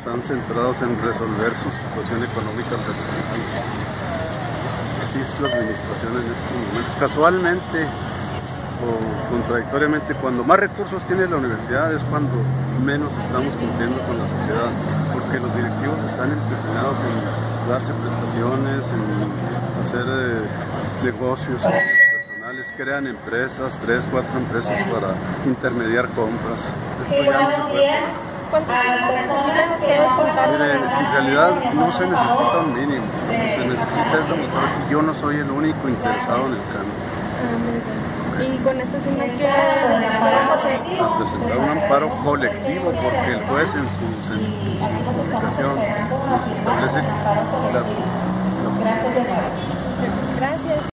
están centrados en resolver su situación económica personal. Así es la administración en estos momentos. Casualmente o contradictoriamente, cuando más recursos tiene la universidad es cuando menos estamos cumpliendo con la sociedad, porque los directivos están empeñados en darse prestaciones, en hacer negocios personales, crean empresas, 3, 4 empresas para intermediar compras. Esto ya no se puede. ¿Cuántos necesitan ustedes contar? Mire, en realidad no se necesita un mínimo, lo que se necesita es demostrar que yo no soy el único interesado en el cambio. Y con estas firmas que vamos a presentar un amparo colectivo, porque el juez en su comunicación nos establece la Gracias.